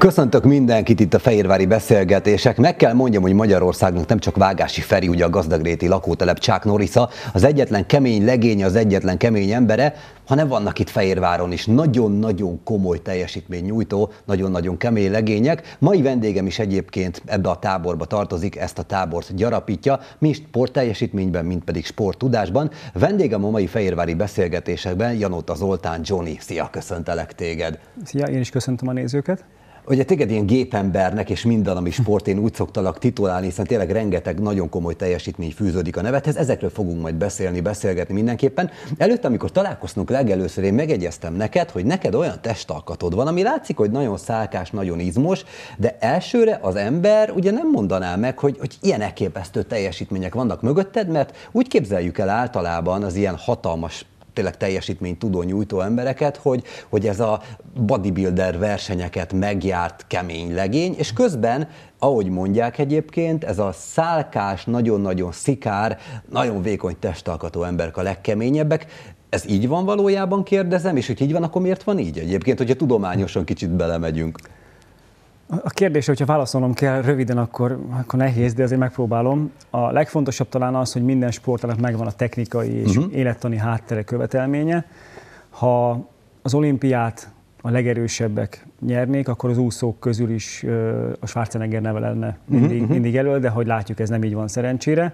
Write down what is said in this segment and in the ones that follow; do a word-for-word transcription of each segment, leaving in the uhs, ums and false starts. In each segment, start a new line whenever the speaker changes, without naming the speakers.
Köszöntök mindenkit itt a Fehérvári Beszélgetések. Meg kell mondjam, hogy Magyarországnak nem csak Vágási Feri, ugye a gazdagréti lakótelep Chuck Norrisa, az egyetlen kemény legénye, az egyetlen kemény embere, hanem vannak itt Fehérváron is nagyon-nagyon komoly teljesítmény nyújtó, nagyon-nagyon kemény legények. Mai vendégem is egyébként ebbe a táborba tartozik, ezt a tábort gyarapítja, mind sportteljesítményben, mind pedig sporttudásban. Vendégem a mai Fehérvári Beszélgetésekben Janóta Zoltán, Johnny. Szia, köszöntelek téged!
Szia, én is köszöntöm a nézőket!
Ugye téged ilyen gépembernek és minden, ami sport, én úgy szoktalak titulálni, hiszen tényleg rengeteg nagyon komoly teljesítmény fűződik a nevedhez, ezekről fogunk majd beszélni, beszélgetni mindenképpen. Előtte, amikor találkoztunk legelőször, én megegyeztem neked, hogy neked olyan testalkatod van, ami látszik, hogy nagyon szálkás, nagyon izmos, de elsőre az ember ugye nem mondaná meg, hogy, hogy ilyen elképesztő teljesítmények vannak mögötted, mert úgy képzeljük el általában az ilyen hatalmas tényleg teljesítményt tudó nyújtó embereket, hogy, hogy ez a bodybuilder versenyeket megjárt kemény legény, és közben, ahogy mondják egyébként, ez a szálkás, nagyon-nagyon szikár, nagyon vékony testalkatú emberek a legkeményebbek. Ez így van valójában, kérdezem, és hogy így van, akkor miért van így egyébként, hogyha tudományosan kicsit belemegyünk?
A kérdés, hogyha válaszolnom kell röviden, akkor, akkor nehéz, de azért megpróbálom. A legfontosabb talán az, hogy minden sportnak megvan a technikai és uh-huh. élettani háttere követelménye. Ha az olimpiát a legerősebbek nyernék, akkor az úszók közül is a Schwarzenegger neve lenne mindig, uh-huh. mindig elől, de hogy látjuk, ez nem így van szerencsére.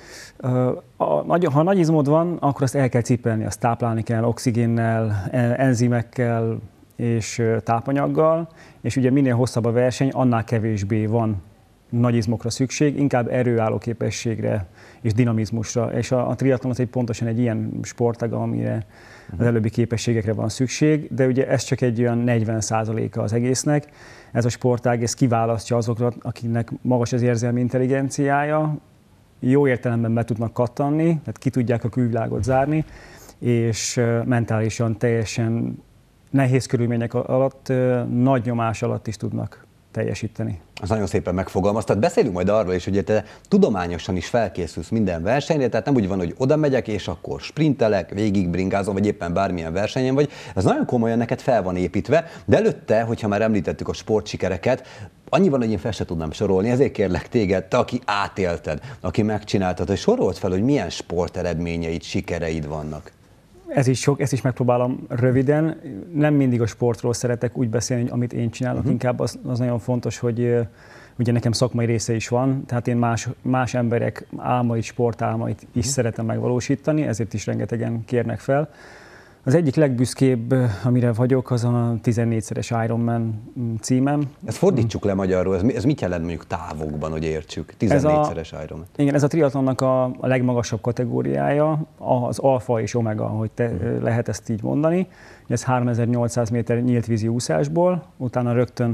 Ha nagy izmod van, akkor azt el kell cipelni, azt táplálni kell oxigénnel, enzimekkel, és tápanyaggal, és ugye minél hosszabb a verseny, annál kevésbé van nagy izmokra szükség, inkább erőálló képességre és dinamizmusra. És a, a triatlon az egy pontosan egy ilyen sportág, amire az előbbi képességekre van szükség, de ugye ez csak egy olyan negyven százaléka az egésznek. Ez a sportág, ez kiválasztja azokat, akiknek magas az érzelmi intelligenciája, jó értelemben be tudnak kattanni, tehát ki tudják a külvilágot zárni, és mentálisan teljesen nehéz körülmények alatt, nagy nyomás alatt is tudnak teljesíteni.
Az nagyon szépen megfogalmaztad. Beszélünk majd arról is, hogy te tudományosan is felkészülsz minden versenyre, tehát nem úgy van, hogy oda megyek, és akkor sprintelek, végigbringázom, vagy éppen bármilyen versenyen vagy. Ez nagyon komolyan neked fel van építve, de előtte, hogyha már említettük a sportsikereket, annyi van, hogy én fel se tudnám sorolni, ezért kérlek téged, te, aki átélted, aki megcsináltad, hogy sorold fel, hogy milyen sporteredményeid, sikereid vannak.
Ez is sok, ezt is megpróbálom röviden. Nem mindig a sportról szeretek úgy beszélni, hogy amit én csinálok, uh-huh. inkább az, az nagyon fontos, hogy ugye nekem szakmai része is van, tehát én más, más emberek álmait, sportálmait is uh-huh. szeretem megvalósítani, ezért is rengetegen kérnek fel. Az egyik legbüszkébb, amire vagyok, az a tizennégyszeres Ironman címem.
Ezt fordítsuk le magyarul, ez, ez mit jelent mondjuk távokban, hogy értsük? tizennégyszeres Ironman.
Igen, ez a triatlonnak a, a legmagasabb kategóriája, az alfa és omega, hogy te, uh-huh. lehet ezt így mondani. Ez háromezer-nyolcszáz méter nyílt vízi úszásból, utána rögtön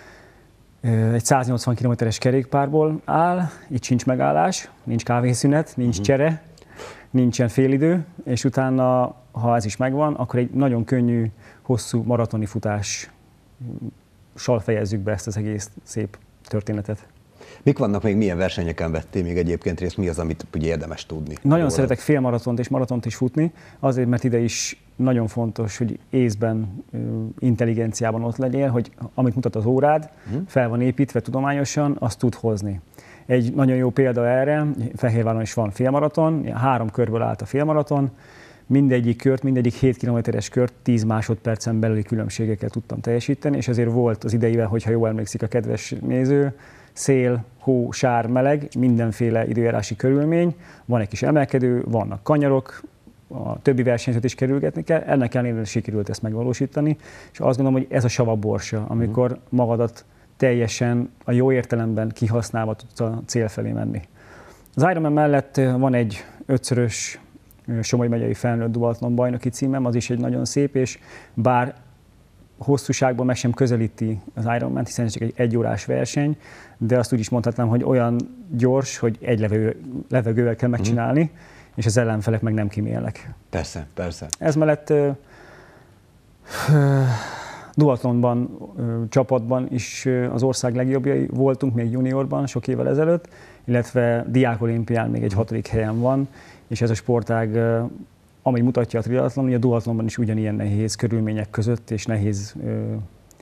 egy száznyolcvan kilométeres kerékpárból áll, itt sincs megállás, nincs kávészünet, nincs uh-huh. csere, nincsen félidő, és utána, ha ez is megvan, akkor egy nagyon könnyű, hosszú maratoni futással fejezzük be ezt az egész szép történetet.
Mik vannak még, milyen versenyeken vettél még egyébként részt, mi az, amit ugye érdemes tudni?
Nagyon róla? Szeretek félmaratont és maratont is futni, azért, mert ide is nagyon fontos, hogy észben, intelligenciában ott legyél, hogy amit mutat az órád, uh-huh. fel van építve tudományosan, azt tud hozni. Egy nagyon jó példa erre, Fehérváron is van félmaraton, három körből állt a félmaraton, mindegyik kört, mindegyik hét kilométeres kört tíz másodpercen belüli különbségekkel tudtam teljesíteni, és azért volt az idejében, hogyha jól emlékszik a kedves néző, szél, hó, sár, meleg, mindenféle időjárási körülmény, van egy kis emelkedő, vannak kanyarok, a többi versenyzőt is kerülgetni kell, ennek ellenére sikerült ezt megvalósítani, és azt gondolom, hogy ez a savaborsa, amikor magadat teljesen a jó értelemben kihasználva tudsz a cél felé menni. Az Ironman mellett van egy ötszörös Somogy megyei felnőtt duatlon bajnoki címem, az is egy nagyon szép, és bár hosszúságban meg sem közelíti az Ironman, hiszen ez csak egy egyórás verseny, de azt úgy is mondhatnám, hogy olyan gyors, hogy egy levegő, levegővel kell megcsinálni, mm. és az ellenfelek meg nem kimélnek.
Persze, persze.
Ez mellett uh, uh, duatlonban, uh, csapatban is uh, az ország legjobbjai voltunk, még juniorban, sok évvel ezelőtt, illetve diákolimpián még egy hatodik helyen van, és ez a sportág, uh, ami mutatja a triatlon, hogy a duatlonban is ugyanilyen nehéz körülmények között és nehéz uh,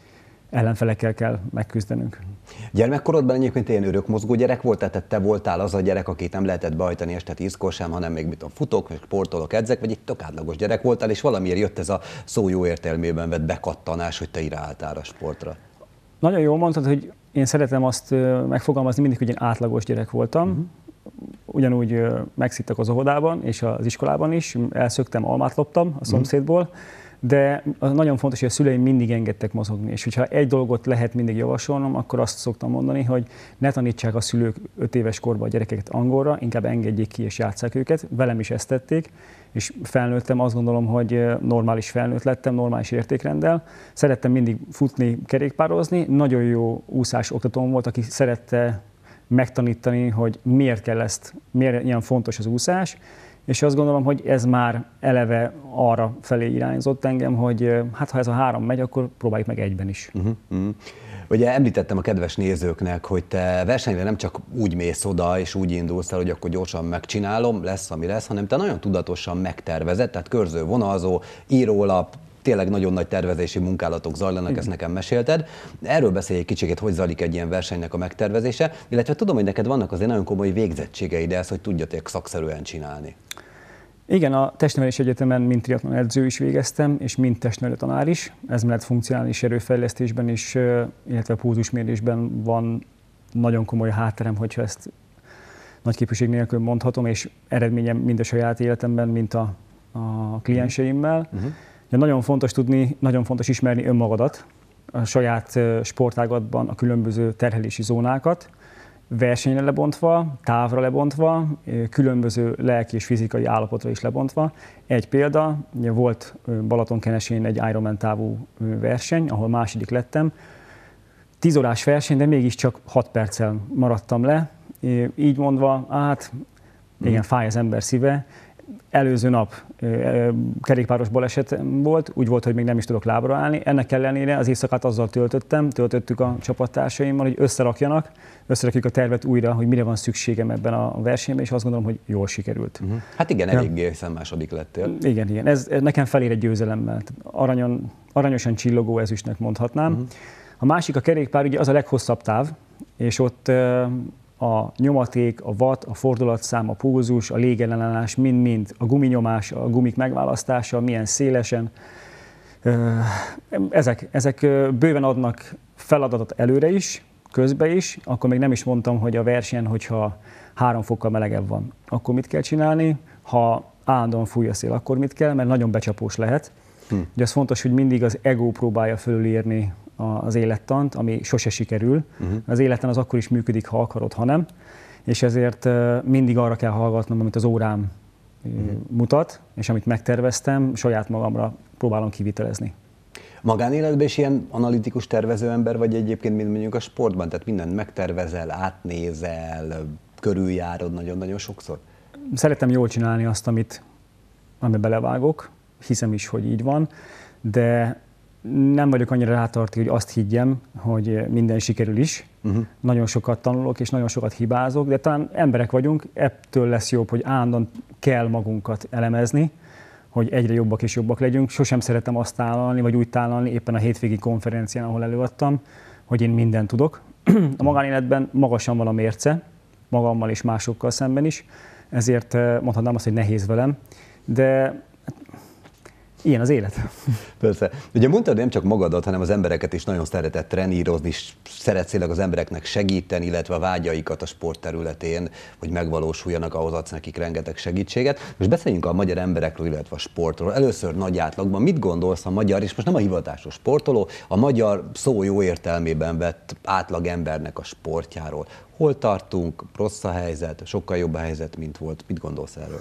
ellenfelekkel kell megküzdenünk.
Gyermekkorodban egyébként ilyen örökmozgó gyerek volt, tehát te voltál az a gyerek, akit nem lehetett behajtani este tízkor sem, hanem még mit a futok, vagy sportolok, edzek, vagy egy tök átlagos gyerek voltál, és valamiért jött ez a szó jó értelmében vett bekattanás, hogy te irányultál a sportra.
Nagyon jól mondtad, hogy én szeretem azt megfogalmazni mindig, hogy én átlagos gyerek voltam. Uh-huh. Ugyanúgy megszittak az óvodában és az iskolában is, elszöktem, almát loptam a szomszédból, uh-huh. de az nagyon fontos, hogy a szüleim mindig engedtek mozogni, és hogyha egy dolgot lehet mindig javasolnom, akkor azt szoktam mondani, hogy ne tanítsák a szülők öt éves korban a gyerekeket angolra, inkább engedjék ki és játsszák őket. Velem is ezt tették, és felnőttem, azt gondolom, hogy normális felnőtt lettem, normális értékrenddel. Szerettem mindig futni, kerékpározni, nagyon jó úszás oktatóm volt, aki szerette megtanítani, hogy miért kell ezt, miért ilyen fontos az úszás, és azt gondolom, hogy ez már eleve arra felé irányzott engem, hogy hát ha ez a három megy, akkor próbáljuk meg egyben is. Uh-huh, uh-huh.
Ugye említettem a kedves nézőknek, hogy te versenyre nem csak úgy mész oda, és úgy indulsz el, hogy akkor gyorsan megcsinálom, lesz, ami lesz, hanem te nagyon tudatosan megtervezed, tehát körző, vonalzó, írólap, tényleg nagyon nagy tervezési munkálatok zajlanak, igen. Ezt nekem mesélted. Erről beszélj egy kicsit, hogy zajlik egy ilyen versenynek a megtervezése, illetve tudom, hogy neked vannak azért nagyon komoly végzettségeid ehhez, hogy tudjatok szakszerűen csinálni.
Igen, a testnevelési egyetemen mint triatlon edző is végeztem, és mint testnevelő tanár is. Ez mellett funkcionális erőfejlesztésben is, illetve pulzusmérésben van nagyon komoly hátterem, hogyha ezt nagy képviség nélkül mondhatom, és eredményem mind a saját életemben, mint a, a klienseimmel. Uh-huh. Ja, nagyon fontos tudni, nagyon fontos ismerni önmagadat, a saját sportágatban a különböző terhelési zónákat, versenyre lebontva, távra lebontva, különböző lelki és fizikai állapotra is lebontva. Egy példa, ugye volt Balatonkenesén egy Ironman távú verseny, ahol második lettem. Tíz órás verseny, de mégiscsak hat perccel maradtam le. Így mondva, hát igen, fáj az ember szíve. Előző nap kerékpáros baleset volt, úgy volt, hogy még nem is tudok lábra állni. Ennek ellenére az éjszakát azzal töltöttem, töltöttük a csapattársaimmal, hogy összerakjanak, összerakjuk a tervet újra, hogy mire van szükségem ebben a versenyben, és azt gondolom, hogy jól sikerült.
Uh-huh. Hát igen, eléggé, hiszen második lettél.
Igen, igen. Ez nekem felér egy győzelemmel. Aranyon, aranyosan csillogó ezüstnek mondhatnám. Uh-huh. A másik a kerékpár, ugye az a leghosszabb táv, és ott a nyomaték, a watt, a fordulatszám, a pulzus, a légellenállás, mind-mind, a guminyomás, a gumik megválasztása, milyen szélesen. Ezek, ezek bőven adnak feladatot előre is, közbe is, akkor még nem is mondtam, hogy a versenyen, hogyha három fokkal melegebb van, akkor mit kell csinálni, ha állandóan fúj a szél, akkor mit kell, mert nagyon becsapós lehet. Hm. Ugye az fontos, hogy mindig az ego próbálja fölülírni az élettant, ami sose sikerül. Uh-huh. Az életen az akkor is működik, ha akarod, ha nem. És ezért mindig arra kell hallgatnom, amit az órám uh-huh. mutat, és amit megterveztem, saját magamra próbálom kivitelezni.
Magánéletben is ilyen analitikus tervező ember vagy egyébként, mint mondjuk a sportban? Tehát mindent megtervezel, átnézel, körüljárod nagyon-nagyon sokszor?
Szeretem jól csinálni azt, amit, amit belevágok. Hiszem is, hogy így van, de nem vagyok annyira rátartó, hogy azt higgyem, hogy minden sikerül is. Uh-huh. Nagyon sokat tanulok, és nagyon sokat hibázok, de talán emberek vagyunk, ettől lesz jobb, hogy állandóan kell magunkat elemezni, hogy egyre jobbak és jobbak legyünk. Sosem szeretem azt tálalni, vagy úgy tálalni, éppen a hétvégi konferencián, ahol előadtam, hogy én mindent tudok. A magánéletben magasan van a mérce, magammal és másokkal szemben is, ezért mondhatnám azt, hogy nehéz velem, de ilyen az élet.
Persze. Ugye mondtad, hogy nem csak magadat, hanem az embereket is nagyon szeretett trenírozni, és szeretsz az embereknek segíteni, illetve a vágyaikat a sport területén, hogy megvalósuljanak, ahhoz adsz nekik rengeteg segítséget. Most beszéljünk a magyar emberekről, illetve a sportról. Először nagy átlagban mit gondolsz a magyar, és most nem a hivatásos sportoló, a magyar szó jó értelmében vett átlag embernek a sportjáról. Hol tartunk, rossz a helyzet, sokkal jobb a helyzet, mint volt. Mit gondolsz erről?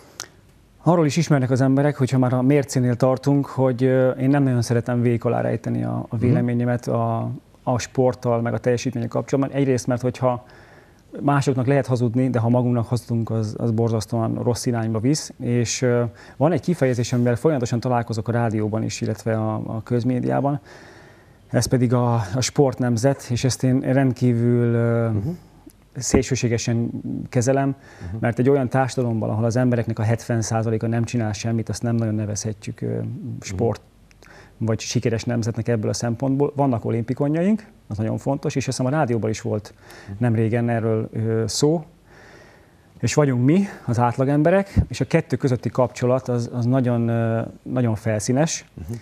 Arról is ismernek az emberek, hogyha már a mércénél tartunk, hogy én nem nagyon szeretem vék alá rejteni a, a véleményemet a, a sporttal, meg a teljesítmények kapcsolatban. Egyrészt, mert hogyha másoknak lehet hazudni, de ha magunknak hazudunk, az, az borzasztóan rossz irányba visz. És van egy kifejezés, amivel folyamatosan találkozok a rádióban is, illetve a, a közmédiában. Ez pedig a, a sportnemzet, és ezt én rendkívül uh-huh. szélsőségesen kezelem, uh-huh. mert egy olyan társadalomban, ahol az embereknek a hetven százaléka nem csinál semmit, azt nem nagyon nevezhetjük uh, sportnak, vagy sikeres nemzetnek ebből a szempontból. Vannak olimpikonjaink, az nagyon fontos, és azt hiszem a rádióban is volt nem régen erről szó, és vagyunk mi, az átlagemberek, és a kettő közötti kapcsolat az, az nagyon, nagyon felszínes. Uh-huh.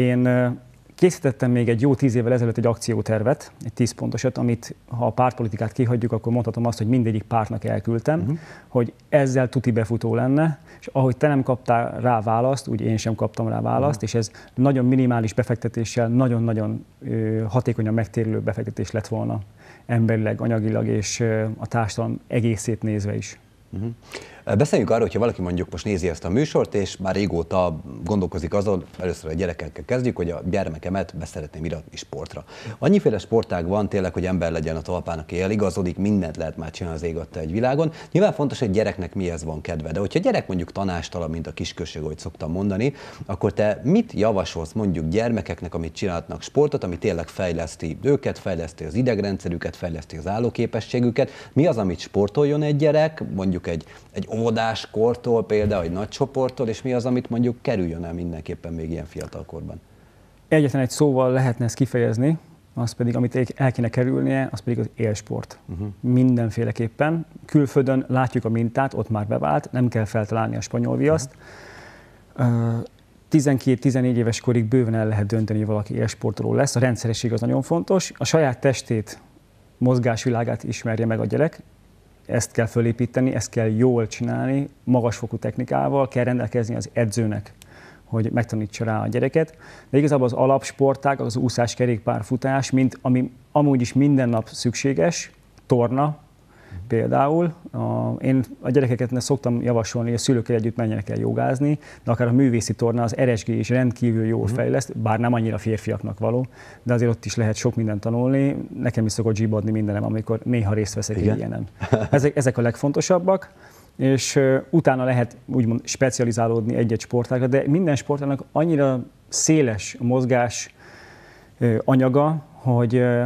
Én készítettem még egy jó tíz évvel ezelőtt egy akciótervet, egy tíz pontosat, amit ha a pártpolitikát kihagyjuk, akkor mondhatom azt, hogy mindegyik pártnak elküldtem, uh-huh. hogy ezzel tuti befutó lenne, és ahogy te nem kaptál rá választ, úgy én sem kaptam rá választ, uh-huh. és ez nagyon minimális befektetéssel, nagyon-nagyon ö, hatékonyan megtérülő befektetés lett volna emberileg, anyagilag és ö, a társadalom egészét nézve is.
Uh-huh. Beszéljünk arról, hogyha valaki mondjuk most nézi ezt a műsort, és már régóta gondolkozik azon, először a gyerekekkel kezdjük, hogy a gyermekemet be szeretném iratni sportra. Annyiféle sportág van tényleg, hogy ember legyen a talpán, aki eligazodik, mindent lehet már csinálni az ég adta egy világon. Nyilván fontos, hogy gyereknek mihez van kedve, de hogyha gyerek mondjuk tanástalan, mint a kisközség, ahogy szoktam mondani, akkor te mit javasolsz mondjuk gyermekeknek, amit csinálnak sportot, ami tényleg fejleszti őket, fejleszti az idegrendszerüket, fejleszti az állóképességüket? Mi az, amit sportoljon egy gyerek, mondjuk egy, egy óvodás kortól például, egy nagy csoporttól, és mi az, amit mondjuk kerüljön el mindenképpen még ilyen fiatalkorban?
Egyetlen egy szóval lehetne ezt kifejezni, az pedig, amit el kéne kerülnie, az pedig az élsport. Uh-huh. Mindenféleképpen. Külföldön látjuk a mintát, ott már bevált, nem kell feltalálni a spanyol viaszt. Uh-huh. tizenkét-tizenégy éves korig bőven el lehet dönteni, hogy valaki élsportoló lesz. A rendszeresség az nagyon fontos. A saját testét, mozgásvilágát ismerje meg a gyerek. Ezt kell fölépíteni, ezt kell jól csinálni, magasfokú technikával kell rendelkezni az edzőnek, hogy megtanítsa rá a gyereket. De igazából az alapsportág, az úszás, kerékpár, futás, mint ami amúgy is minden nap szükséges, torna például. A, én a gyerekeket szoktam javasolni, hogy a szülőkkel együtt menjenek el jogázni, de akár a művészi torna, az er es gé is rendkívül jól uh-huh. fejleszt, bár nem annyira férfiaknak való, de azért ott is lehet sok mindent tanulni. Nekem is szokott zsibadni mindenem, amikor néha részt veszek egy ilyenen. Ezek, ezek a legfontosabbak, és uh, utána lehet úgymond specializálódni egy-egy sportágra, de minden sportának annyira széles mozgás uh, anyaga, hogy uh,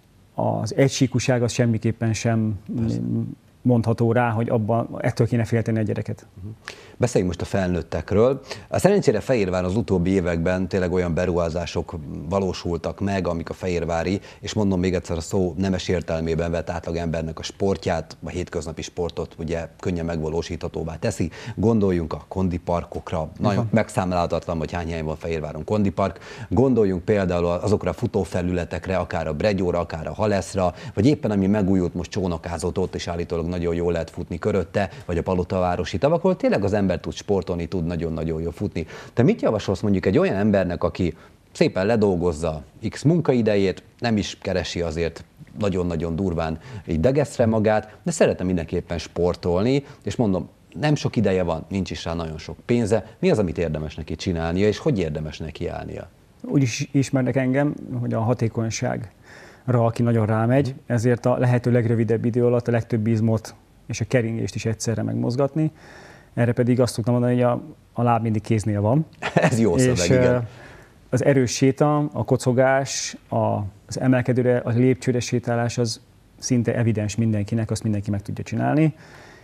az egysíkúság az semmiképpen sem Persze. mondható rá, hogy abban, ettől kéne félteni a gyereket.
Beszéljünk most a felnőttekről. Szerencsére Fehérváron az utóbbi években tényleg olyan beruházások valósultak meg, amik a fehérvári, és mondom még egyszer a szó nemes értelmében vett átlagembernek a sportját, a hétköznapi sportot ugye könnyen megvalósíthatóvá teszi. Gondoljunk a kondiparkokra, nagyon megszámlálhatatlan, hogy hány helyen van Fehérváron kondipark. Gondoljunk például azokra a futófelületekre, akár a Bregyóra, akár a Haleszra, vagy éppen ami megújult most Csónakázott, ott is állítólag nagyon jól lehet futni körötte, vagy a Palotavárosi tavak, ahol tényleg az ember tud sportolni, tud nagyon-nagyon jól futni. Te mit javasolsz mondjuk egy olyan embernek, aki szépen ledolgozza X munkaidejét, nem is keresi azért nagyon-nagyon durván így degeszre magát, de szeretne mindenképpen sportolni, és mondom, nem sok ideje van, nincs is rá nagyon sok pénze. Mi az, amit érdemes neki csinálnia, és hogy érdemes neki állnia?
Úgy is ismernek engem, hogy a hatékonyságra, aki nagyon rámegy, ezért a lehető legrövidebb idő alatt a legtöbb izmot és a keringést is egyszerre megmozgatni. Erre pedig azt tudtam mondani, hogy a, a láb mindig kéznél van.
Ez jó szöveg, igen.
Az erős séta, a kocogás, a, az emelkedőre, a lépcsőre sétálás az szinte evidens mindenkinek, azt mindenki meg tudja csinálni.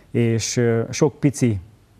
És sok piciből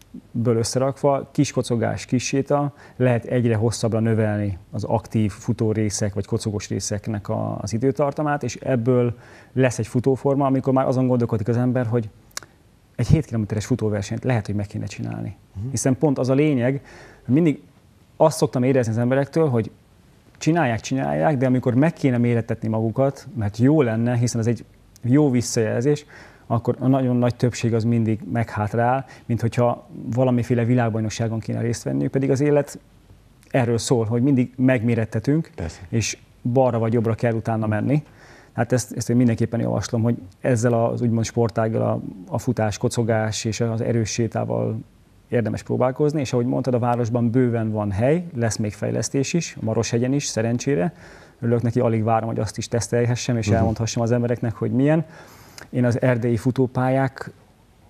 összerakva, kis kocogás, kis séta, lehet egyre hosszabbra növelni az aktív futórészek vagy kocogós részeknek a, az időtartamát, és ebből lesz egy futóforma, amikor már azon gondolkodik az ember, hogy egy hét kilométeres futóversenyt lehet, hogy meg kéne csinálni. Uh-huh. Hiszen pont az a lényeg, mindig azt szoktam érezni az emberektől, hogy csinálják, csinálják, de amikor meg kéne mérettetni magukat, mert jó lenne, hiszen ez egy jó visszajelzés, akkor a nagyon nagy többség az mindig meghátrál, mint hogyha valamiféle világbajnokságon kéne részt venniük, pedig az élet erről szól, hogy mindig megmérettetünk, Persze. és balra vagy jobbra kell utána menni. Hát ezt, ezt én mindenképpen javaslom, hogy ezzel az úgymond sportággal, a, a futás, kocogás és az erős sétával érdemes próbálkozni, és ahogy mondtad, a városban bőven van hely, lesz még fejlesztés is, a Maroshegyen is, szerencsére. Örülök neki, alig várom, hogy azt is tesztelhessem, és uh-huh. elmondhassam az embereknek, hogy milyen. Én az erdélyi futópályák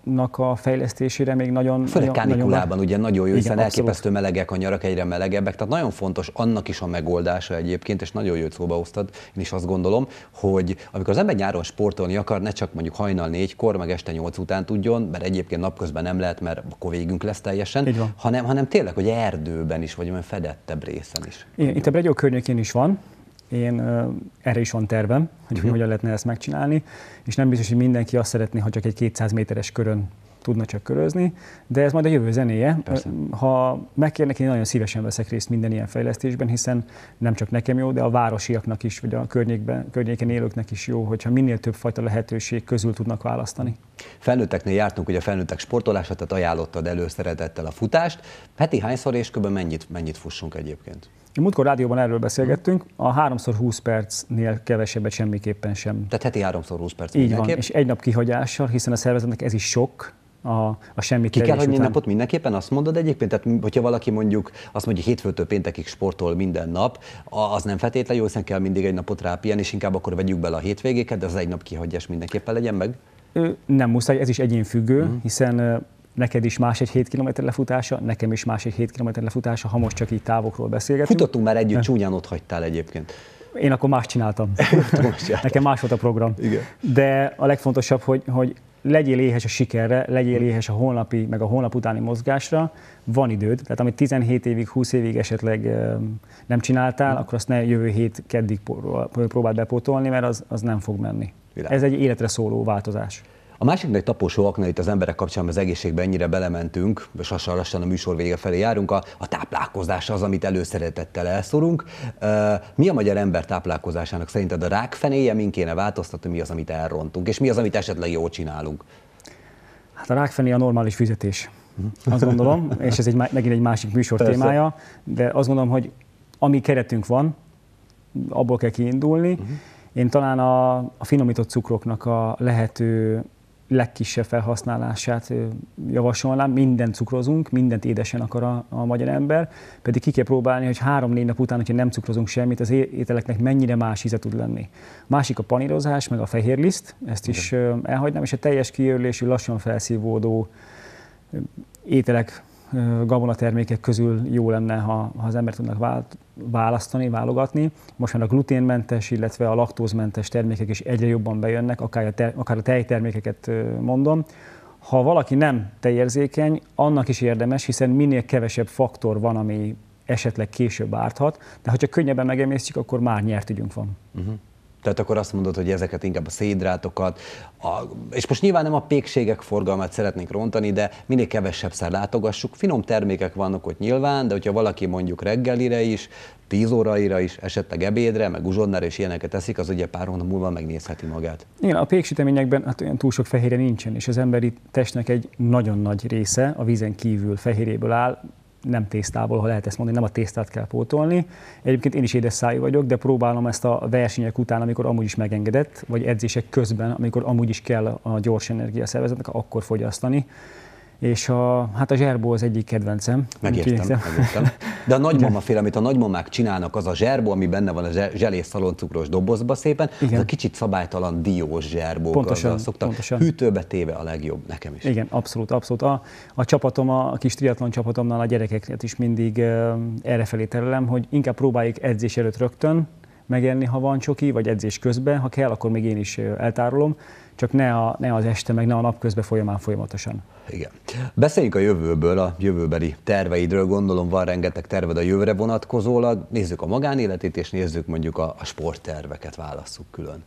nak a fejlesztésére még nagyon...
Főleg
nagyon,
kánikulában
nagyon...
ugye nagyon jó,
Igen,
hiszen
abszolút.
elképesztő melegek a nyarak, egyre melegebbek, tehát nagyon fontos annak is a megoldása egyébként, és nagyon jó, hogy szóba hoztad, én is azt gondolom, hogy amikor az ember nyáron sportolni akar, ne csak mondjuk hajnal négykor, meg este nyolc után tudjon, mert egyébként napközben nem lehet, mert akkor végünk lesz teljesen, hanem, hanem tényleg, hogy erdőben is, vagy olyan fedettebb részen is.
Igen, itt a Bregyó környékén is van. Én uh, erre is van tervem, hogy uh-huh. hogyan lehetne ezt megcsinálni, és nem biztos, hogy mindenki azt szeretné, ha csak egy kétszáz méteres körön tudna csak körözni, de ez majd a jövő zenéje.
Persze.
Ha megkérnek, én nagyon szívesen veszek részt minden ilyen fejlesztésben, hiszen nem csak nekem jó, de a városiaknak is, vagy a környékben, környéken élőknek is jó, hogyha minél több fajta lehetőség közül tudnak választani.
Felnőtteknél jártunk, ugye a felnőttek sportolása, tehát ajánlottad előszeretettel a futást. Heti hányszor és kb. mennyit, mennyit fussunk egyébként?
Múltkor rádióban erről beszélgettünk, a háromszor húsz percnél kevesebbet semmiképpen sem.
Tehát heti háromszor húsz perc
Így
mindenképp?
van, és egy nap kihagyással, hiszen a szervezetnek ez is sok, a, a semmit
Ki kell hagyni
után.
napot mindenképpen, azt mondod egyébként? Tehát hogyha valaki mondjuk azt mondja, hétfőtől péntekig sportol minden nap, az nem feltétlenül jó, hiszen kell mindig egy napot rápihen, és inkább akkor vegyük bele a hétvégéket, de az egy nap kihagyás mindenképpen legyen meg?
Ő, nem muszáj, ez is egyénfüggő, uh-huh. hiszen neked is más egy hét kilométer lefutása, nekem is más egy hét kilométer lefutása, ha most csak így távokról beszélgetünk.
Futottunk már együtt, csúnyán ott hagytál egyébként.
Én akkor más csináltam. Nekem más volt a program.
Igen.
De a legfontosabb, hogy, hogy legyél éhes a sikerre, legyél éhes a holnapi, meg a holnap utáni mozgásra, van időd. Tehát amit tizenhét évig, húsz évig esetleg nem csináltál, mm. akkor azt ne jövő hét keddig próbáld bepótolni, mert az, az nem fog menni. Világ. Ez egy életre szóló változás.
A másik nagy taposó akna itt az emberek kapcsán, az egészségbe ennyire belementünk, és lassan lassan a műsor vége felé járunk, a, a táplálkozás az, amit előszeretettel elszorunk. Mi a magyar ember táplálkozásának szerinted a rákfenéje, min kéne változtatni, mi az, amit elrontunk, és mi az, amit esetleg jól csinálunk?
Hát a rákfené a normális fizetés, azt gondolom, és ez egy, megint egy másik műsor Persze. témája, de azt gondolom, hogy ami keretünk van, abból kell kiindulni. Uh-huh. Én talán a, a finomított cukroknak a lehető legkisebb felhasználását javasolnám. Mindent cukrozunk, mindent édesen akar a, a magyar ember, pedig ki kell próbálni, hogy három-négy nap után, hogyha nem cukrozunk semmit, az ételeknek mennyire más íze tud lenni. Másik a panírozás, meg a fehérliszt, ezt is Igen. elhagynám, és a teljes kiörlésű, lassan felszívódó ételek, gabonatermékek közül jó lenne, ha, ha az ember tudnak választani, válogatni. Most már a gluténmentes, illetve a laktózmentes termékek is egyre jobban bejönnek, akár a, te, akár a tejtermékeket mondom. Ha valaki nem tejérzékeny, annak is érdemes, hiszen minél kevesebb faktor van, ami esetleg később árthat, de ha csak könnyebben megemésztjük, akkor már nyert ügyünk van. Uh-huh.
Tehát akkor azt mondod, hogy ezeket inkább a szénhidrátokat, a, és most nyilván nem a pékségek forgalmát szeretnénk rontani, de minél kevesebbszer látogassuk. Finom termékek vannak ott nyilván, de hogyha valaki mondjuk reggelire is, tíz óraira is, esetleg ebédre, meg uzsonnára és ilyeneket eszik, az ugye pár hónap múlva megnézheti magát.
Igen, a péksüteményekben hát olyan túl sok fehérje nincsen, és az emberi testnek egy nagyon nagy része a vízen kívül fehérjéből áll, nem tésztából, ha lehet ezt mondani, nem a tésztát kell pótolni. Egyébként én is édes szájú vagyok, de próbálom ezt a versenyek után, amikor amúgy is megengedett, vagy edzések közben, amikor amúgy is kell a gyors energia szervezetnek, akkor fogyasztani. És a, hát a zserbó az egyik kedvencem.
Megértem, megértem. De a nagymama fél, amit a nagymamák csinálnak, az a zserbó, ami benne van a zselés szaloncukros dobozba szépen, igen. az a kicsit szabálytalan diós zserbó. Pontosan, szoktak pontosan. Hűtőbe téve a legjobb, nekem is.
Igen, abszolút, abszolút. A, a csapatom, a kis triatlon csapatomnál a gyerekeket is mindig uh, errefelé terelem, hogy inkább próbáljuk edzés előtt rögtön megenni, ha van csoki, vagy edzés közben, ha kell, akkor még én is eltárolom, csak ne, a, ne az este, meg ne a nap közben folyamán folyamatosan.
Igen. Beszéljünk a jövőből, a jövőbeli terveidről, gondolom van rengeteg terved a jövőre vonatkozólag. Nézzük a magánéletét, és nézzük mondjuk a, a sportterveket, válasszuk külön.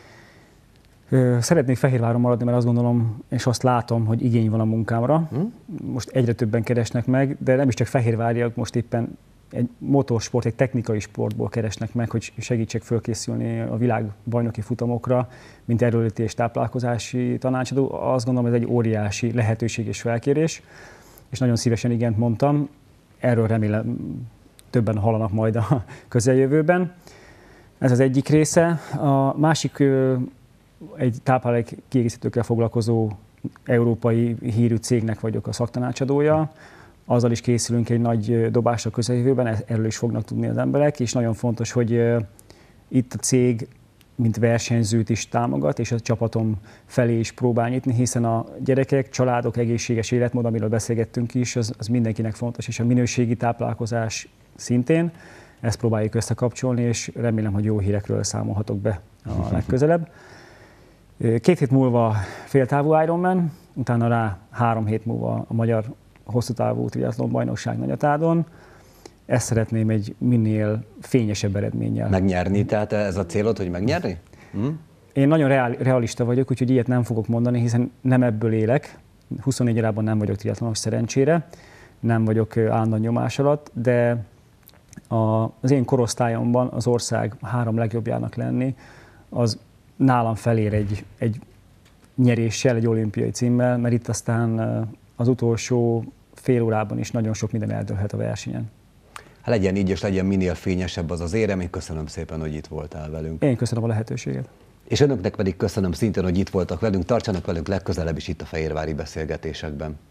Szeretnék Fehérváron maradni, mert azt gondolom, és azt látom, hogy igény van a munkámra. Hmm? Most egyre többen keresnek meg, de nem is csak fehérváriak, most éppen egy motorsport, egy technikai sportból keresnek meg, hogy segítsek fölkészülni a világbajnoki futamokra, mint erőléti és táplálkozási tanácsadó. Azt gondolom, ez egy óriási lehetőség és felkérés, és nagyon szívesen igent mondtam. Erről remélem többen hallanak majd a közeljövőben. Ez az egyik része. A másik egy táplálék kiegészítőkkel foglalkozó európai hírű cégnek vagyok a szaktanácsadója. Azzal is készülünk egy nagy dobásra közeljövőben, erről is fognak tudni az emberek, és nagyon fontos, hogy itt a cég mint versenyzőt is támogat, és a csapatom felé is próbál nyitni, hiszen a gyerekek, családok, egészséges életmód, amiről beszélgettünk is, az, az mindenkinek fontos, és a minőségi táplálkozás szintén. Ezt próbáljuk összekapcsolni, és remélem, hogy jó hírekről számolhatok be a legközelebb. Két hét múlva féltávú Ironman, utána rá három hét múlva a magyar hosszútávú triatlon bajnokság Nagyatádon. Ezt szeretném egy minél fényesebb eredménnyel.
Megnyerni, tehát ez a célod, hogy megnyerni? Hm?
Én nagyon reál, realista vagyok, úgyhogy ilyet nem fogok mondani, hiszen nem ebből élek. huszonnégy órában nem vagyok triatlonos szerencsére, nem vagyok állandóan nyomás alatt, de a, az én korosztályomban az ország három legjobbjának lenni, az nálam felér egy, egy nyeréssel, egy olimpiai címmel, mert itt aztán az utolsó fél órában is nagyon sok minden eldőlhet a versenyen.
Hát legyen így, és legyen minél fényesebb az az érem. Én köszönöm szépen, hogy itt voltál velünk.
Én köszönöm a lehetőséget.
És önöknek pedig köszönöm szintén, hogy itt voltak velünk. Tartsanak velünk legközelebb is itt a Fehérvári Beszélgetésekben.